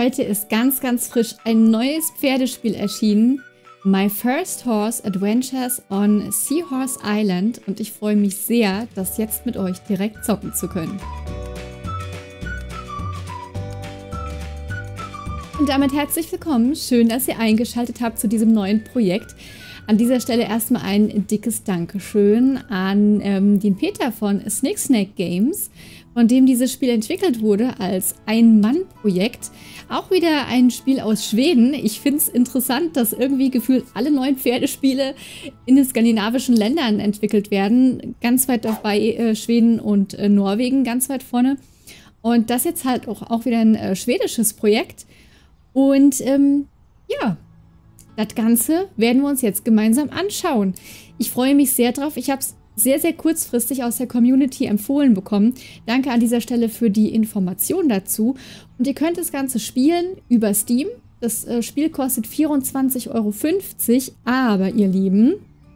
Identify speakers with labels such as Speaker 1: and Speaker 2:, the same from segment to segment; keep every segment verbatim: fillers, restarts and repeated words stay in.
Speaker 1: Heute ist ganz, ganz frisch ein neues Pferdespiel erschienen. My First Horse Adventures on Seahorse Island. Und ich freue mich sehr, das jetzt mit euch direkt zocken zu können. Und damit herzlich willkommen. Schön, dass ihr eingeschaltet habt zu diesem neuen Projekt. An dieser Stelle erstmal ein dickes Dankeschön an ähm, den Peter von Snick Snack Games, von dem dieses Spiel entwickelt wurde als Ein-Mann-Projekt. Auch wieder ein Spiel aus Schweden. Ich finde es interessant, dass irgendwie gefühlt alle neuen Pferdespiele in den skandinavischen Ländern entwickelt werden. Ganz weit dabei äh, Schweden und äh, Norwegen, ganz weit vorne. Und das jetzt halt auch, auch wieder ein äh, schwedisches Projekt. Und ähm, ja, das Ganze werden wir uns jetzt gemeinsam anschauen. Ich freue mich sehr drauf. Ich habe es sehr, sehr kurzfristig aus der Community empfohlen bekommen. Danke an dieser Stelle für die Information dazu. Und ihr könnt das Ganze spielen über Steam. Das äh, Spiel kostet vierundzwanzig Euro fünfzig. Aber ihr Lieben,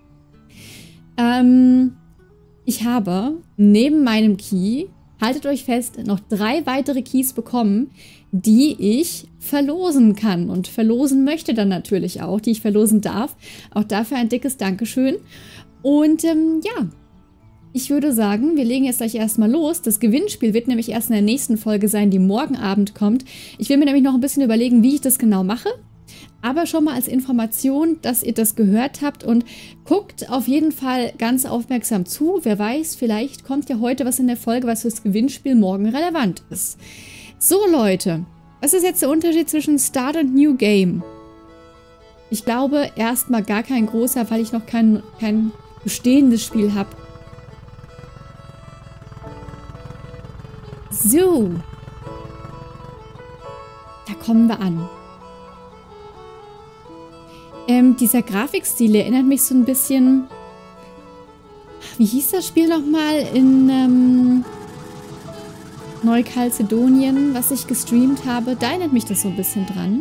Speaker 1: ähm, ich habe neben meinem Key, haltet euch fest, noch drei weitere Keys bekommen, die ich verlosen kann und verlosen möchte dann natürlich auch, die ich verlosen darf. Auch dafür ein dickes Dankeschön. Und ähm, ja, ich würde sagen, wir legen jetzt gleich erstmal los. Das Gewinnspiel wird nämlich erst in der nächsten Folge sein, die morgen Abend kommt. Ich will mir nämlich noch ein bisschen überlegen, wie ich das genau mache. Aber schon mal als Information, dass ihr das gehört habt und guckt auf jeden Fall ganz aufmerksam zu. Wer weiß, vielleicht kommt ja heute was in der Folge, was fürs Gewinnspiel morgen relevant ist. So Leute, was ist jetzt der Unterschied zwischen Start und New Game? Ich glaube erstmal gar kein großer, weil ich noch kein, kein bestehendes Spiel habe. So. Da kommen wir an. Ähm, dieser Grafikstil erinnert mich so ein bisschen... Wie hieß das Spiel nochmal in ähm, Neukalzedonien, was ich gestreamt habe? Da erinnert mich das so ein bisschen dran.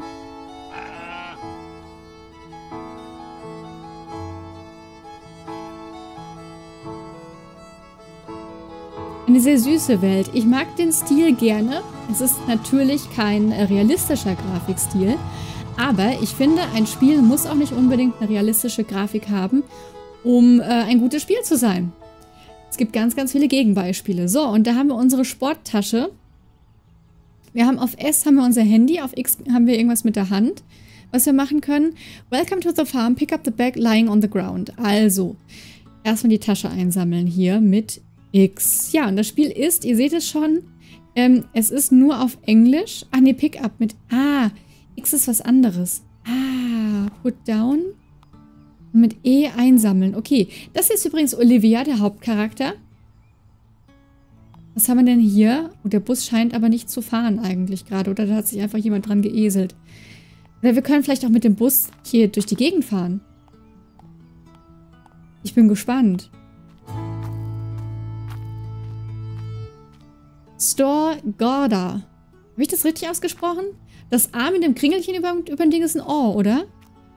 Speaker 1: Eine sehr süße Welt. Ich mag den Stil gerne. Es ist natürlich kein äh, realistischer Grafikstil. Aber ich finde, ein Spiel muss auch nicht unbedingt eine realistische Grafik haben, um äh, ein gutes Spiel zu sein. Es gibt ganz, ganz viele Gegenbeispiele. So, und da haben wir unsere Sporttasche. Wir haben auf S haben wir unser Handy, auf X haben wir irgendwas mit der Hand, was wir machen können. Welcome to the farm, pick up the bag lying on the ground. Also, erstmal die Tasche einsammeln hier mit X. Ja, und das Spiel ist, ihr seht es schon, ähm, es ist nur auf Englisch. Ah, ne, pick up mit A. X ist was anderes. Ah, put down. Und mit E einsammeln. Okay, das ist übrigens Olivia, der Hauptcharakter. Was haben wir denn hier? Oh, der Bus scheint aber nicht zu fahren eigentlich gerade. Oder da hat sich einfach jemand dran geeselt. Oder wir können vielleicht auch mit dem Bus hier durch die Gegend fahren. Ich bin gespannt. Store Gorda. Habe ich das richtig ausgesprochen? Das A mit dem Kringelchen über, über den Ding ist ein O, oder?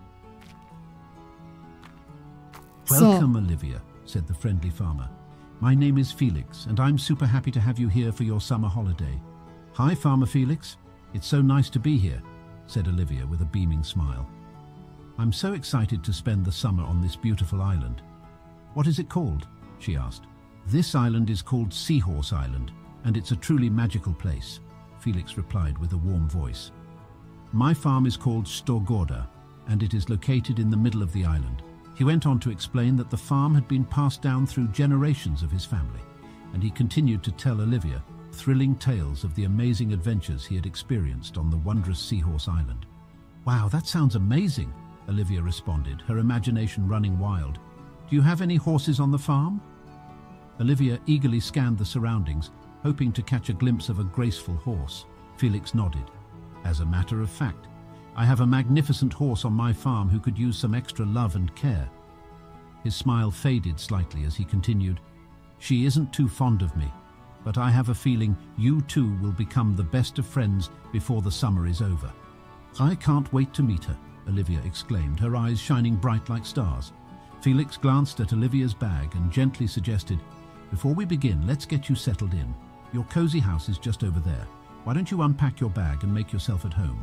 Speaker 2: Welcome, so. Olivia, said the friendly farmer. My name is Felix, and I'm super happy to have you here for your summer holiday. Hi, Farmer Felix. It's so nice to be here, said Olivia with a beaming smile. I'm so excited to spend the summer on this beautiful island. What is it called? She asked. This island is called Seahorse Island, and it's a truly magical place, Felix replied with a warm voice. My farm is called Storgårda, and it is located in the middle of the island. He went on to explain that the farm had been passed down through generations of his family, and he continued to tell Olivia thrilling tales of the amazing adventures he had experienced on the wondrous Seahorse Island. Wow, that sounds amazing, Olivia responded, her imagination running wild. Do you have any horses on the farm? Olivia eagerly scanned the surroundings, hoping to catch a glimpse of a graceful horse. Felix nodded. As a matter of fact, I have a magnificent horse on my farm who could use some extra love and care. His smile faded slightly as he continued, She isn't too fond of me, but I have a feeling you two will become the best of friends before the summer is over. I can't wait to meet her, Olivia exclaimed, her eyes shining bright like stars. Felix glanced at Olivia's bag and gently suggested, Before we begin, let's get you settled in. Your cozy house is just over there. Why don't you unpack your bag and make yourself at home?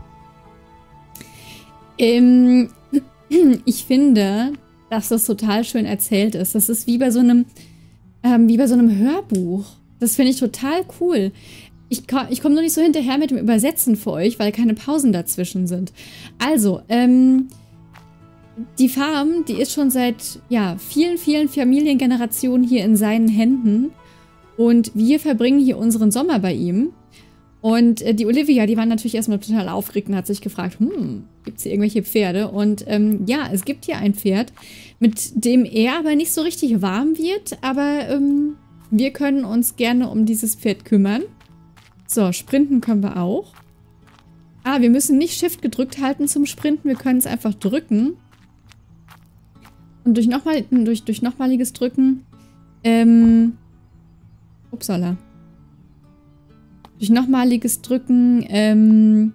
Speaker 1: Ähm, ich finde, dass das total schön erzählt ist. Das ist wie bei so einem, ähm, wie bei so einem Hörbuch. Das finde ich total cool. Ich, ich komme nur nicht so hinterher mit dem Übersetzen für euch, weil keine Pausen dazwischen sind. Also, ähm, die Farm, die ist schon seit, ja, vielen, vielen Familiengenerationen hier in seinen Händen. Und wir verbringen hier unseren Sommer bei ihm. Und äh, die Olivia, die war natürlich erstmal total aufgeregt und hat sich gefragt, hm, gibt es hier irgendwelche Pferde? Und ähm, ja, es gibt hier ein Pferd, mit dem er aber nicht so richtig warm wird. Aber ähm, wir können uns gerne um dieses Pferd kümmern. So, sprinten können wir auch. Ah, wir müssen nicht Shift gedrückt halten zum Sprinten. Wir können es einfach drücken. Und durch, nochmal, durch, durch nochmaliges Drücken, ähm, upsala. Durch nochmaliges Drücken, ähm,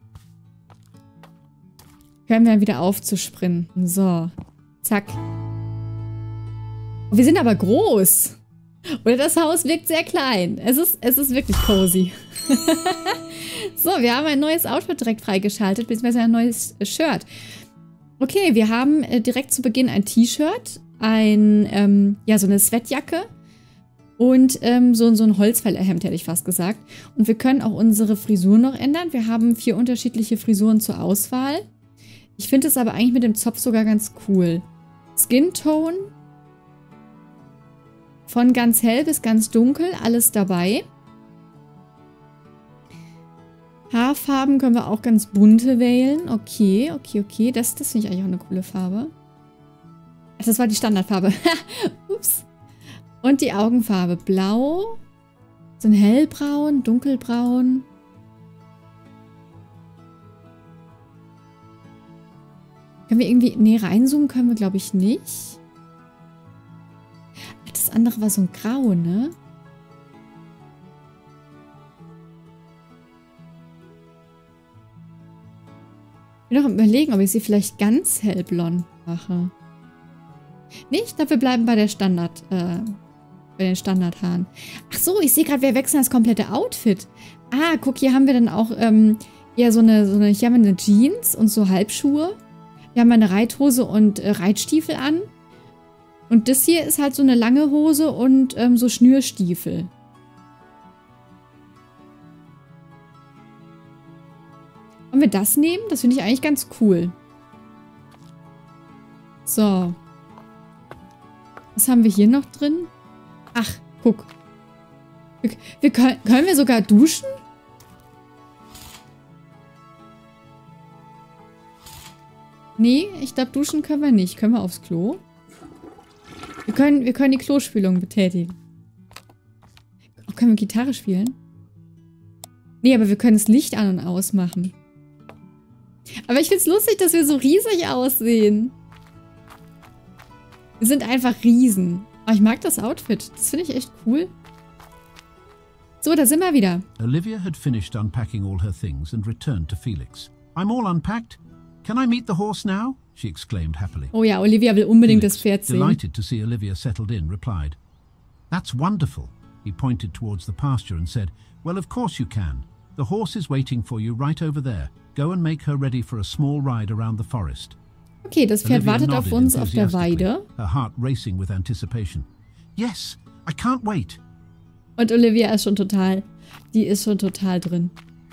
Speaker 1: hören wir dann wieder auf zu sprinten. So, zack. Wir sind aber groß. Oder das Haus wirkt sehr klein. Es ist, es ist wirklich cozy. So, wir haben ein neues Outfit direkt freigeschaltet, beziehungsweise ein neues Shirt. Okay, wir haben äh, direkt zu Beginn ein T-Shirt, ein, ähm, ja, so eine Sweatjacke und ähm, so, so ein Holzfällerhemd, hätte ich fast gesagt. Und wir können auch unsere Frisur noch ändern. Wir haben vier unterschiedliche Frisuren zur Auswahl. Ich finde es aber eigentlich mit dem Zopf sogar ganz cool. Skin Tone. Von ganz hell bis ganz dunkel, alles dabei. Haarfarben können wir auch ganz bunte wählen. Okay, okay, okay. Das, das finde ich eigentlich auch eine coole Farbe. Ach, das war die Standardfarbe. Ups. Und die Augenfarbe. Blau. So ein hellbraun, dunkelbraun. Können wir irgendwie... Nee, reinzoomen können wir, glaube ich, nicht. Ach, das andere war so ein Grau, ne? Ich bin noch am Überlegen, ob ich sie vielleicht ganz hellblond mache. Nee, ich glaube, wir bleiben bei der Standard, äh, bei den Standardhaaren. Ach so, ich sehe gerade, wir wechseln das komplette Outfit. Ah, guck, hier haben wir dann auch, ähm, ja, so eine, so eine, hier haben wir eine Jeans und so Halbschuhe. Hier haben wir eine Reithose und äh, Reitstiefel an. Und das hier ist halt so eine lange Hose und ähm, so Schnürstiefel. Wollen wir das nehmen? Das finde ich eigentlich ganz cool. So. Was haben wir hier noch drin? Ach, guck. Wir, wir können, können wir sogar duschen? Nee, ich glaube, duschen können wir nicht. Können wir aufs Klo? Wir können, wir können die Klospülung betätigen. Oh, können wir Gitarre spielen? Nee, aber wir können das Licht an- und ausmachen. Aber ich finde es lustig, dass wir so riesig aussehen. Wir sind einfach Riesen. Aber ich mag das Outfit. Das finde ich echt cool. So, da sind wir wieder.
Speaker 2: Olivia had finished unpacking all her things and returned to Felix. I'm all unpacked. Can I meet the horse now? She exclaimed happily.
Speaker 1: Oh ja, Olivia will unbedingt
Speaker 2: Felix,
Speaker 1: das Pferd sehen.
Speaker 2: delighted to see Olivia settled in, replied, That's wonderful. He pointed towards the pasture and said, Well, of course you can. The horse is waiting for you right over there. Go and make her ready for a small ride around the forest.
Speaker 1: Okay, das Pferd
Speaker 2: Olivia
Speaker 1: wartet auf
Speaker 2: nodded
Speaker 1: uns auf der
Speaker 2: enthusiastically,
Speaker 1: Weide.
Speaker 2: her heart racing with anticipation. Yes, I can't wait.
Speaker 1: Und Olivia ist schon total, die ist schon total drin.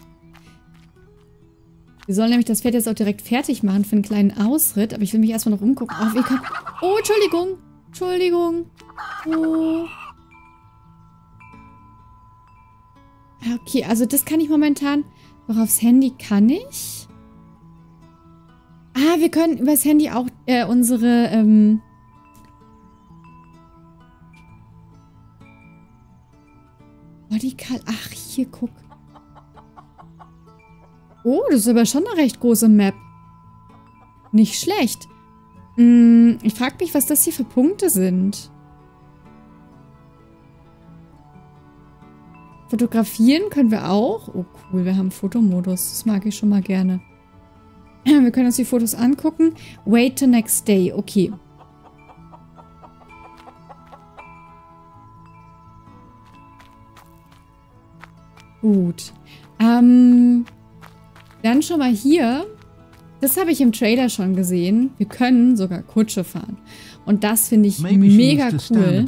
Speaker 1: Wir sollen nämlich das Pferd jetzt auch direkt fertig machen für einen kleinen Ausritt. Aber ich will mich erstmal noch umgucken. Oh, wir können, oh Entschuldigung. Entschuldigung. Oh. Okay, also das kann ich momentan. Doch aufs Handy kann ich. Ah, wir können übers Handy auch äh, unsere, ähm... Bodycall. Ach, hier, guck. Oh, das ist aber schon eine recht große Map. Nicht schlecht. Hm, ich frage mich, was das hier für Punkte sind. Fotografieren können wir auch. Oh, cool, wir haben Fotomodus. Das mag ich schon mal gerne. Wir können uns die Fotos angucken. Wait till next day. Okay. Gut. Ähm, dann schon mal hier. Das habe ich im Trailer schon gesehen. Wir können sogar Kutsche fahren. Und das finde ich mega cool.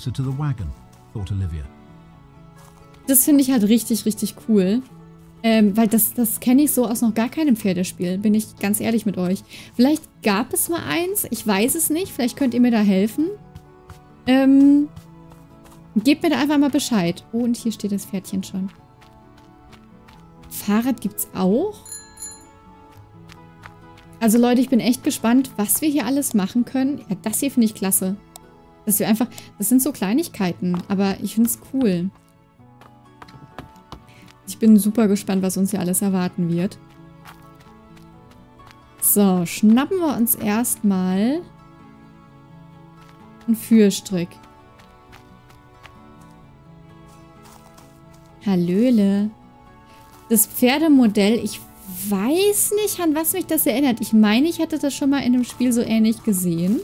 Speaker 1: Das finde ich halt richtig, richtig cool. Ähm, weil das, das kenne ich so aus noch gar keinem Pferdespiel. Bin ich ganz ehrlich mit euch. Vielleicht gab es mal eins. Ich weiß es nicht. Vielleicht könnt ihr mir da helfen. Ähm, gebt mir da einfach mal Bescheid. Oh, und hier steht das Pferdchen schon. Fahrrad gibt's auch. Also Leute, ich bin echt gespannt, was wir hier alles machen können. Ja, das hier finde ich klasse. Dass wir einfach, das sind so Kleinigkeiten, aber ich finde es cool. Ich bin super gespannt, was uns hier alles erwarten wird. So, schnappen wir uns erstmal einen Führstrick. Hallöle. Das Pferdemodell, ich weiß nicht, an was mich das erinnert. Ich meine, ich hätte das schon mal in einem Spiel so ähnlich gesehen.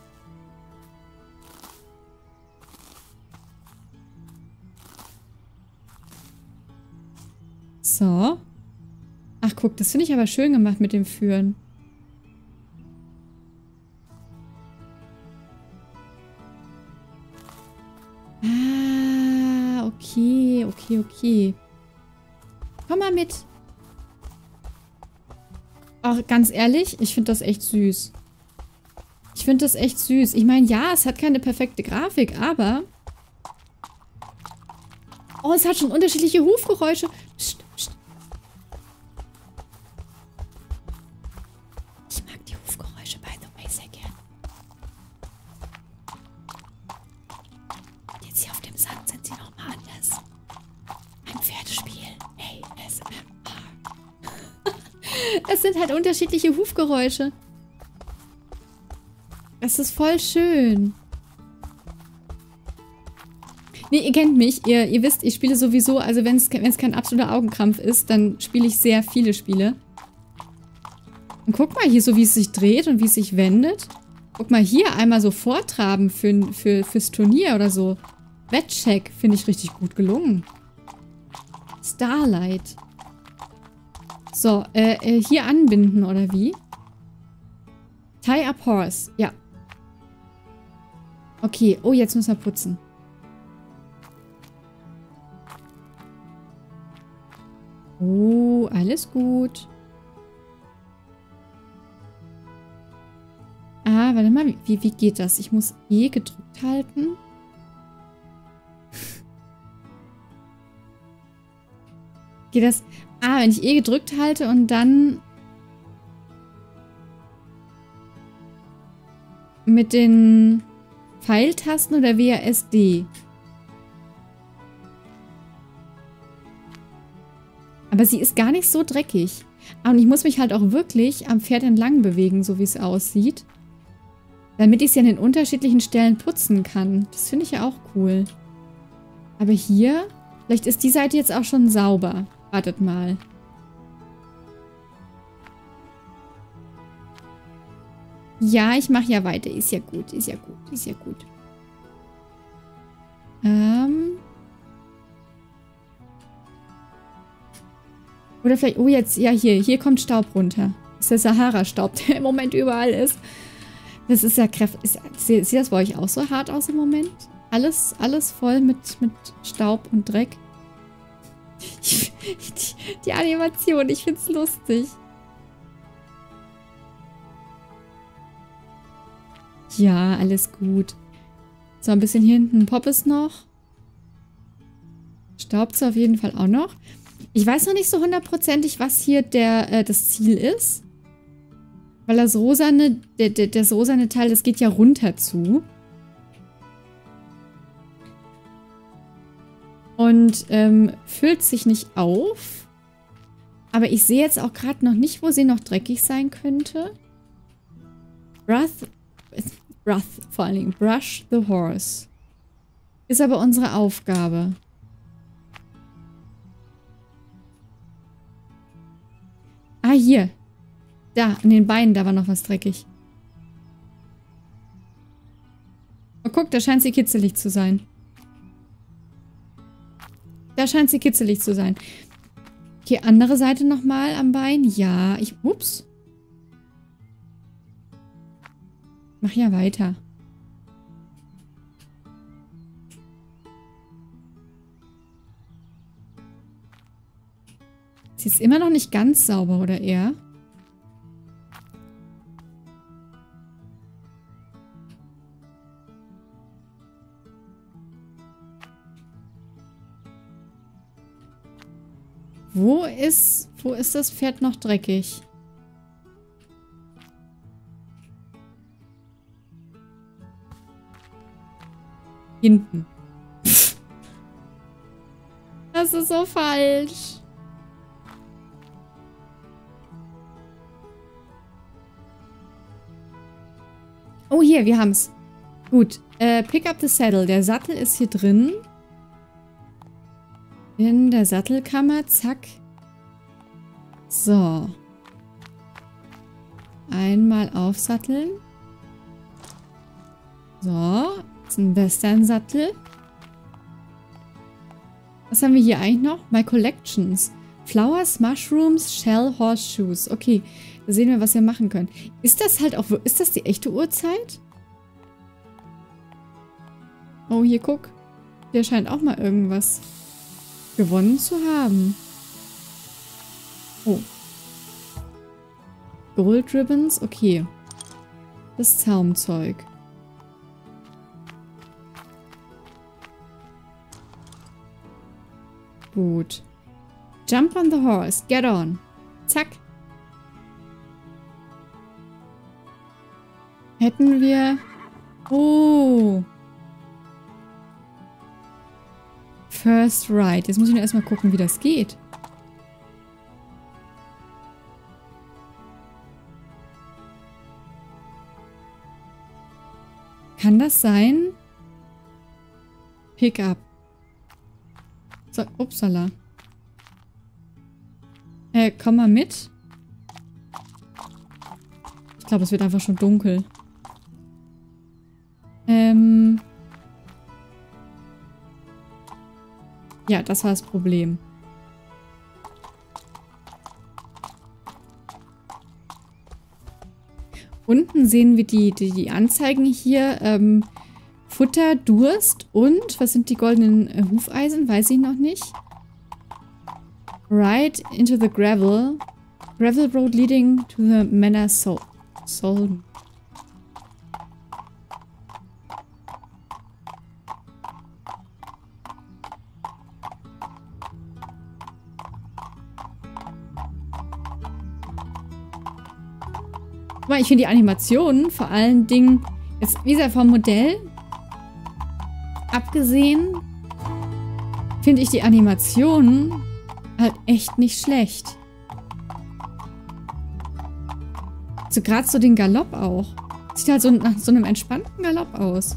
Speaker 1: So. Ach, guck, das finde ich aber schön gemacht mit dem Führen. Ah, okay, okay, okay. Komm mal mit. Ach, ganz ehrlich, ich finde das echt süß. Ich finde das echt süß. Ich meine, ja, es hat keine perfekte Grafik, aber... Oh, es hat schon unterschiedliche Hufgeräusche. Psst, psst. Ich mag die Hufgeräusche, by the way, sehr gern. Jetzt hier auf dem Sand sind sie nochmal anders. Ein Pferdespiel. A S M R. Es sind halt unterschiedliche Hufgeräusche. Das ist voll schön. Nee, ihr kennt mich. Ihr, ihr wisst, ich spiele sowieso, also wenn es kein absoluter Augenkrampf ist, dann spiele ich sehr viele Spiele. Und guck mal hier so, wie es sich dreht und wie es sich wendet. Guck mal hier, einmal so vortraben für, für, fürs Turnier oder so. Wettcheck finde ich richtig gut gelungen. Starlight. So, äh, äh, hier anbinden, oder wie? Tie up horse. Ja. Okay, oh, jetzt müssen wir putzen. Oh, alles gut. Ah, warte mal, wie, wie geht das? Ich muss E gedrückt halten. Geht das? Ah, wenn ich E gedrückt halte und dann mit den Pfeiltasten oder W A S D? Aber sie ist gar nicht so dreckig. Ah, und ich muss mich halt auch wirklich am Pferd entlang bewegen, so wie es aussieht. Damit ich sie an den unterschiedlichen Stellen putzen kann. Das finde ich ja auch cool. Aber hier, vielleicht ist die Seite jetzt auch schon sauber. Wartet mal. Ja, ich mache ja weiter. Ist ja gut, ist ja gut, ist ja gut. Ähm... Oder vielleicht, oh jetzt, ja hier, hier kommt Staub runter. Das ist der Sahara-Staub, der im Moment überall ist. Das ist ja kräftig. Sieht, sieht das bei euch auch so hart aus im Moment? Alles, alles voll mit, mit Staub und Dreck. Ich, die, die Animation, ich find's lustig. Ja, alles gut. So, ein bisschen hier hinten Poppes noch. Staubt's auf jeden Fall auch noch. Ich weiß noch nicht so hundertprozentig, was hier der, äh, das Ziel ist. Weil das rosane, der, der, das rosane Teil, das geht ja runter zu. Und ähm, füllt sich nicht auf. Aber ich sehe jetzt auch gerade noch nicht, wo sie noch dreckig sein könnte. Brush, brush, vor allen Dingen, brush the horse. Ist aber unsere Aufgabe. Ah, hier. Da, an den Beinen, da war noch was dreckig. Oh, guck, da scheint sie kitzelig zu sein. Da scheint sie kitzelig zu sein. Okay, andere Seite nochmal am Bein. Ja, ich... Ups. Mach ja weiter. Sie ist immer noch nicht ganz sauber, oder eher? Wo ist, wo ist das Pferd noch dreckig? Hinten. Das ist so falsch. Oh, hier, wir haben's. Gut. Äh, pick up the saddle. Der Sattel ist hier drin. In der Sattelkammer. Zack. So. Einmal aufsatteln. So. Das ist ein Western-Sattel. Was haben wir hier eigentlich noch? My Collections. Flowers, Mushrooms, Shell, Horseshoes. Okay, da sehen wir, was wir machen können. Ist das halt auch... Ist das die echte Uhrzeit? Oh, hier, guck. Der scheint auch mal irgendwas gewonnen zu haben. Oh. Gold Ribbons. Okay. Das Zaumzeug. Gut. Jump on the horse. Get on. Zack. Hätten wir... Oh. First Ride. Jetzt muss ich nur erstmal gucken, wie das geht. Kann das sein? Pick up. So, upsala. Äh, komm mal mit. Ich glaube, es wird einfach schon dunkel. Ähm... Ja, das war das Problem. Unten sehen wir die, die, die Anzeigen hier. Ähm, Futter, Durst und, was sind die goldenen äh, Hufeisen? Weiß ich noch nicht. Ride into the gravel. Gravel road leading to the Manor Sol. Sol. Ich finde die Animationen vor allen Dingen, jetzt wie gesagt vom Modell abgesehen, finde ich die Animationen halt echt nicht schlecht. So gerade so den Galopp auch. Sieht halt so nach so einem entspannten Galopp aus.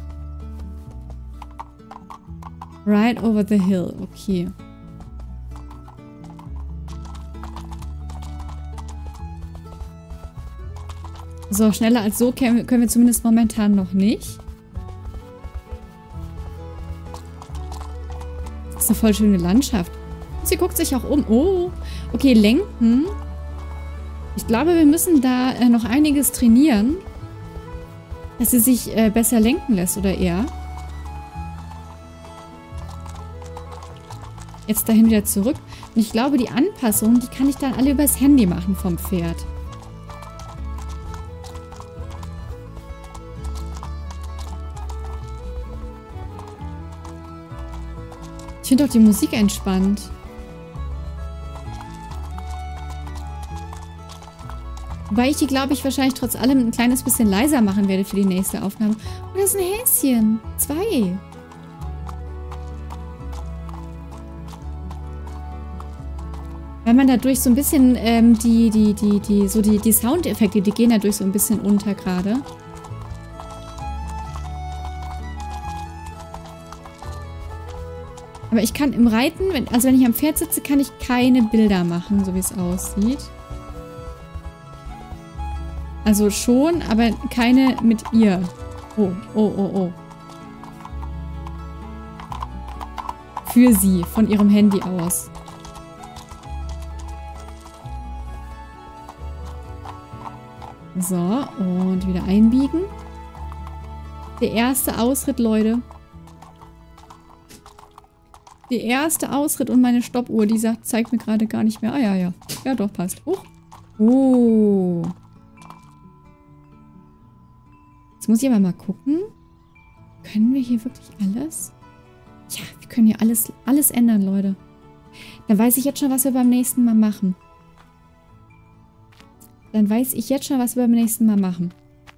Speaker 1: Ride over the hill. Okay. So, schneller als so können wir zumindest momentan noch nicht. Das ist eine voll schöne Landschaft. Sie guckt sich auch um. Oh, okay, lenken. Ich glaube, wir müssen da äh, noch einiges trainieren, dass sie sich äh, besser lenken lässt, oder eher. Jetzt dahin wieder zurück. Und ich glaube, die Anpassungen, die kann ich dann alle übers Handy machen vom Pferd. Ich finde auch die Musik entspannt. Wobei ich die, glaube ich, wahrscheinlich trotz allem ein kleines bisschen leiser machen werde für die nächste Aufnahme. Oh, das ist ein Häschen. Zwei. Weil man dadurch so ein bisschen ähm, die, die, die, die, so die, die Soundeffekte, die gehen dadurch so ein bisschen unter gerade. Aber ich kann im Reiten, wenn, also wenn ich am Pferd sitze, kann ich keine Bilder machen, so wie es aussieht. Also schon, aber keine mit ihr. Oh, oh, oh, oh. Für sie, von ihrem Handy aus. So, und wieder einbiegen. Der erste Ausritt, Leute. Der erste Ausritt und meine Stoppuhr, die sagt, zeigt mir gerade gar nicht mehr. Ah, ja, ja. Ja, doch, passt. Huch. Oh. Jetzt muss ich aber mal gucken. Können wir hier wirklich alles? Ja, wir können hier alles, alles ändern, Leute. Dann weiß ich jetzt schon, was wir beim nächsten Mal machen. Dann weiß ich jetzt schon, was wir beim nächsten Mal machen.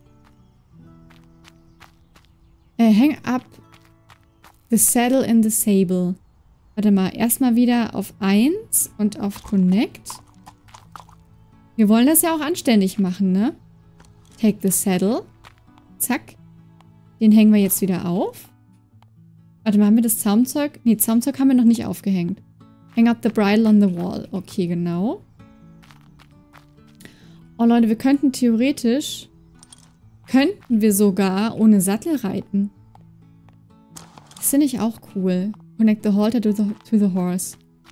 Speaker 1: Äh, hang up the saddle in the sable. Warte mal, erstmal wieder auf eins und auf Connect. Wir wollen das ja auch anständig machen, ne? Take the saddle. Zack. Den hängen wir jetzt wieder auf. Warte mal, haben wir das Zaumzeug? Nee, Zaumzeug haben wir noch nicht aufgehängt. Hang up the bridle on the wall. Okay, genau. Oh Leute, wir könnten theoretisch, könnten wir sogar ohne Sattel reiten. Das finde ich auch cool. Connect the halter to the, to the horse.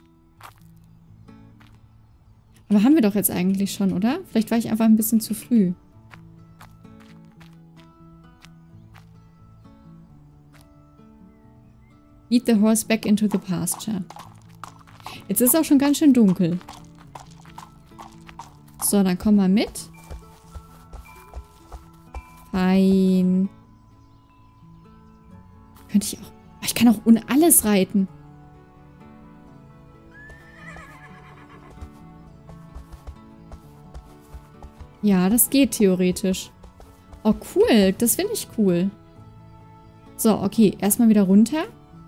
Speaker 1: Aber haben wir doch jetzt eigentlich schon, oder? Vielleicht war ich einfach ein bisschen zu früh. Lead the horse back into the pasture. Jetzt ist auch schon ganz schön dunkel. So, dann komm mal mit. Fein. Könnte ich auch... Ich kann auch ohne alles reiten. Ja, das geht theoretisch. Oh, cool. Das finde ich cool. So, okay. Erstmal wieder runter.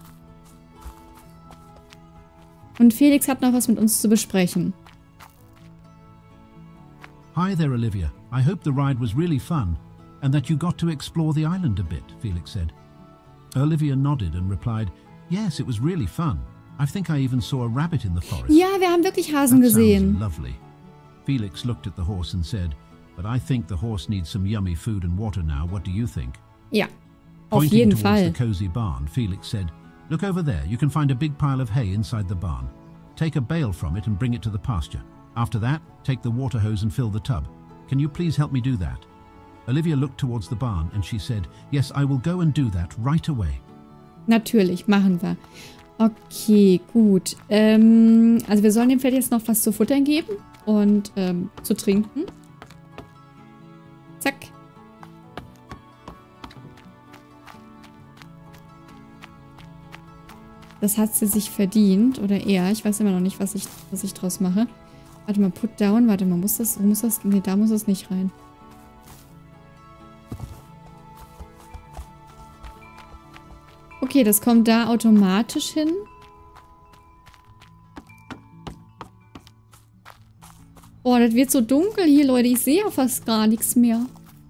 Speaker 1: Und Felix hat noch was mit uns zu besprechen.
Speaker 2: Hi there, Olivia. I hope the ride was really fun and that you got to explore the island a bit, Felix said. Olivia nodded and replied, yes, it was really fun. I think I even saw a rabbit in the forest.
Speaker 1: Ja, wir haben wirklich Hasen
Speaker 2: That
Speaker 1: gesehen.
Speaker 2: sounds lovely. Felix looked at the horse and said, but I think the horse needs some yummy food and water now. What do you think?
Speaker 1: Ja, auf
Speaker 2: Pointing
Speaker 1: jeden
Speaker 2: towards
Speaker 1: Fall.
Speaker 2: the cozy barn, Felix said, look over there. You can find a big pile of hay inside the barn. Take a bale from it and bring it to the pasture. After that, take the water hose and fill the tub. Can you please help me do that? Olivia looked towards the barn and she said, yes, I will go and do that right away.
Speaker 1: Natürlich, machen wir. Okay, gut. Ähm, also wir sollen dem Pferd jetzt noch was zu futtern geben und ähm, zu trinken. Zack. Das hat sie sich verdient. Oder er. Ich weiß immer noch nicht, was ich, was ich draus mache. Warte mal, put down. Warte mal, muss das, muss das... Nee, da muss es nicht rein. Okay, das kommt da automatisch hin. Oh, das wird so dunkel hier, Leute. Ich sehe ja fast gar nichts mehr.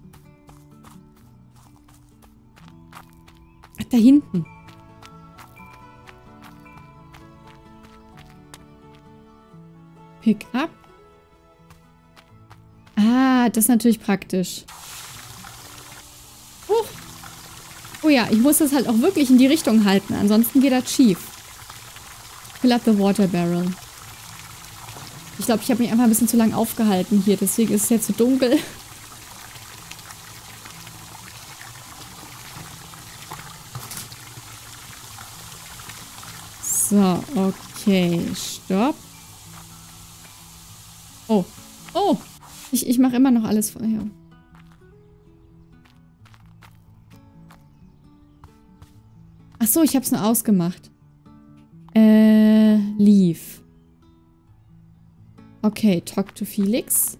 Speaker 1: Ach, da hinten. Pick up. Ah, das ist natürlich praktisch. Oh. Oh ja, ich muss das halt auch wirklich in die Richtung halten. Ansonsten geht das schief. Fill up the water barrel. Ich glaube, ich habe mich einfach ein bisschen zu lang aufgehalten hier. Deswegen ist es jetzt so dunkel. So, okay. Stopp. Oh. Oh. Ich, ich mache immer noch alles vorher. Ach so, ich habe es nur ausgemacht. Äh, leave. Okay, talk to Felix.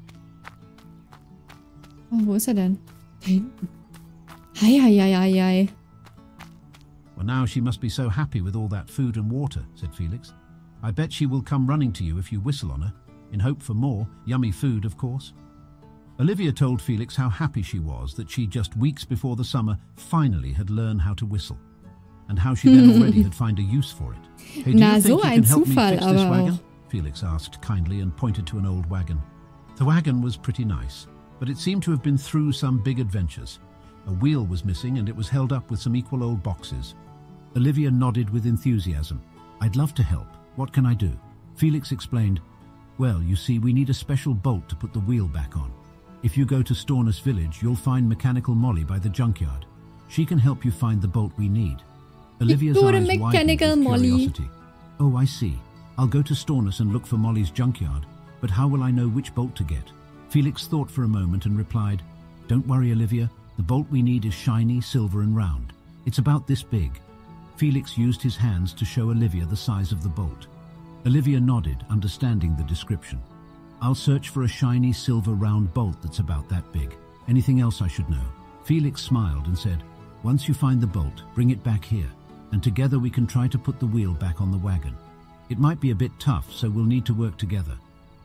Speaker 1: Oh, wo ist er denn? Da hinten. Hi, hi, hi, hi, hi.
Speaker 2: Well, now she must be so happy with all that food and water, said Felix. I bet she will come running to you if you whistle on her, in hope for more, yummy food, of course. Olivia told Felix how happy she was that she just weeks before the summer finally had learned how to whistle. And how she then already had found a use for it. Hey, do
Speaker 1: Na,
Speaker 2: you think
Speaker 1: so
Speaker 2: you
Speaker 1: ein
Speaker 2: can help
Speaker 1: Zufall,
Speaker 2: me fix this
Speaker 1: aber
Speaker 2: wagon?
Speaker 1: auch.
Speaker 2: Felix asked kindly and pointed to an old wagon. The wagon was pretty nice, but it seemed to have been through some big adventures. A wheel was missing and it was held up with some equal old boxes. Olivia nodded with enthusiasm. I'd love to help. What can I do? Felix explained, well, you see, we need a special bolt to put the wheel back on. If you go to Stornus Village, you'll find Mechanical Molly by the junkyard. She can help you find the bolt we need. Olivia's
Speaker 1: go to
Speaker 2: eyes widened
Speaker 1: Mechanical
Speaker 2: with
Speaker 1: Molly.
Speaker 2: curiosity. Oh, I see. I'll go to Stornus and look for Molly's junkyard, but how will I know which bolt to get? Felix thought for a moment and replied, Don't worry, Olivia. The bolt we need is shiny, silver and round. It's about this big. Felix used his hands to show Olivia the size of the bolt. Olivia nodded, understanding the description. I'll search for a shiny, silver, round bolt that's about that big. Anything else I should know? Felix smiled and said, Once you find the bolt, bring it back here, and together we can try to put the wheel back on the wagon. It might be a bit tough, so we'll need to work together.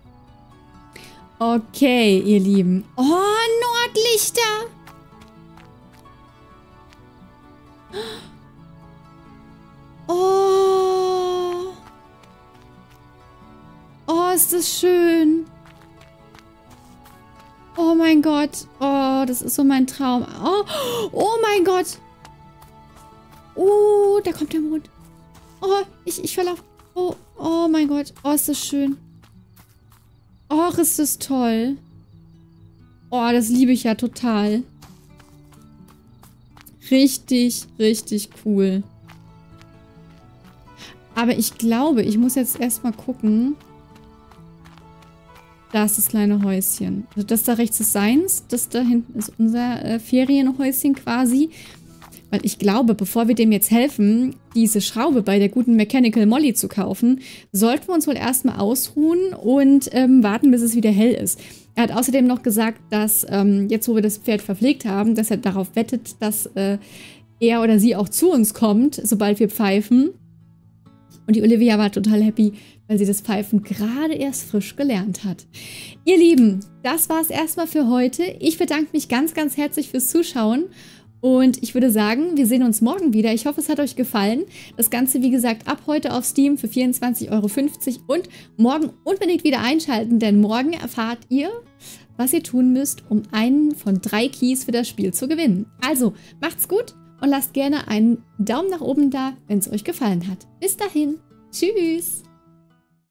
Speaker 1: Okay, ihr Lieben. Oh, Nordlichter! Oh! Oh, ist das schön. Oh mein Gott. Oh, das ist so mein Traum. Oh, oh mein Gott. Oh, da kommt der Mond. Oh, ich, ich verlaufe. Oh, oh mein Gott. Oh, ist das schön. Och, ist das toll. Oh, das liebe ich ja total. Richtig, richtig cool. Aber ich glaube, ich muss jetzt erstmal gucken. Da ist das kleine Häuschen. Also das da rechts ist seins. Das da hinten ist unser äh, Ferienhäuschen quasi. Weil ich glaube, bevor wir dem jetzt helfen, diese Schraube bei der guten Mechanical Molly zu kaufen, sollten wir uns wohl erstmal ausruhen und ähm, warten, bis es wieder hell ist. Er hat außerdem noch gesagt, dass ähm, jetzt, wo wir das Pferd verpflegt haben, dass er darauf wettet, dass äh, er oder sie auch zu uns kommt, sobald wir pfeifen. Und die Olivia war total happy, weil sie das Pfeifen gerade erst frisch gelernt hat. Ihr Lieben, das war es erstmal für heute. Ich bedanke mich ganz, ganz herzlich fürs Zuschauen. Und ich würde sagen, wir sehen uns morgen wieder. Ich hoffe, es hat euch gefallen. Das Ganze, wie gesagt, ab heute auf Steam für vierundzwanzig Euro fünfzig. Und morgen unbedingt wieder einschalten, denn morgen erfahrt ihr, was ihr tun müsst, um einen von drei Keys für das Spiel zu gewinnen. Also, macht's gut und lasst gerne einen Daumen nach oben da, wenn es euch gefallen hat. Bis dahin. Tschüss.